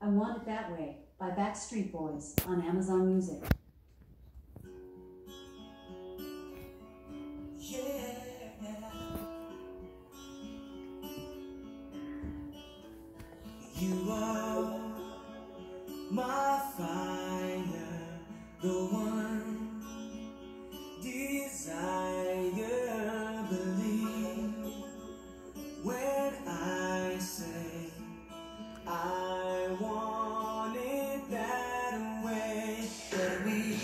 I Want It That Way by Backstreet Boys on Amazon Music. You are my fire, the one desire. Believe when I say I want it that way. That we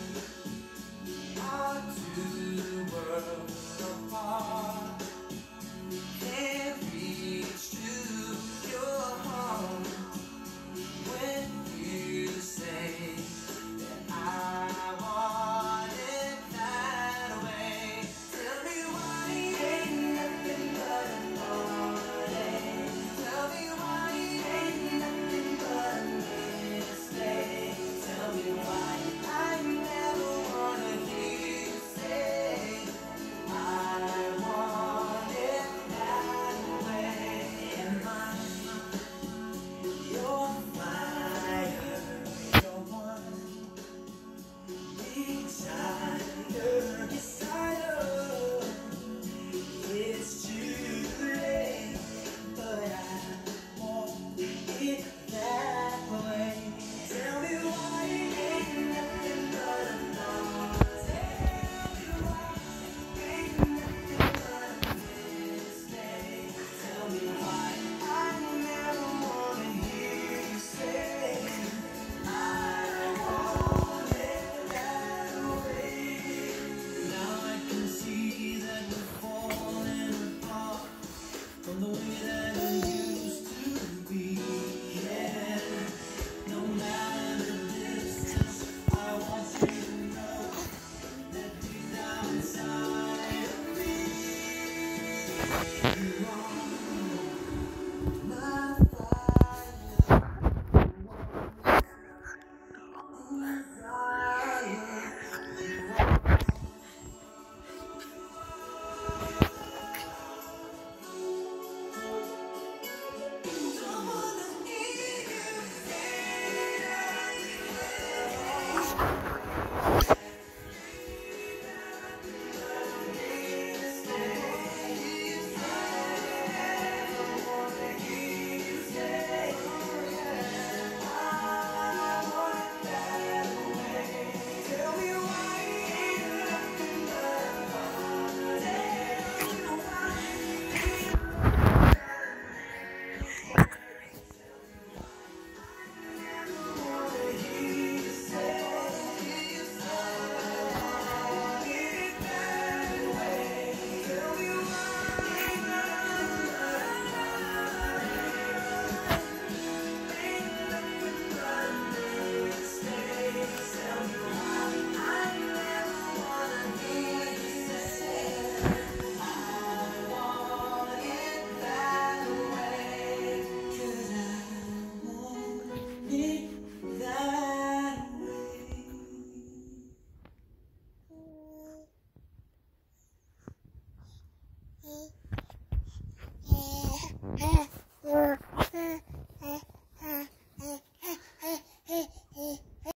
are two worlds apart. Can't reach to your heart when you say that I want it that way. Tell me why it ain't nothing but a heartache. Tell me why it ain't nothing but a mistake. Tell me why I never wanna hear you say I want it that way. Am I your fire, your one desire? Desire. It's too late, but I want it that way. Tell me why it ain't nothing but a thought. Tell me why it ain't nothing but a mistake. Tell me why I never wanna hear you say I want it that way. Now I can see that we're falling apart from the way that it used to be. Yeah, no matter the distance, I want you to know that deep down inside of me, you are my fire, desire. Don't wanna hear you say that.